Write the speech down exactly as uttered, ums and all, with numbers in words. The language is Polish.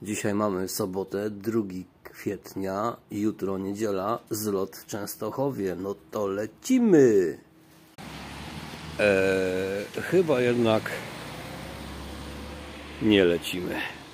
Dzisiaj mamy sobotę, drugiego kwietnia, jutro niedziela, zlot w Częstochowie. No to lecimy! Eee, chyba jednak nie lecimy.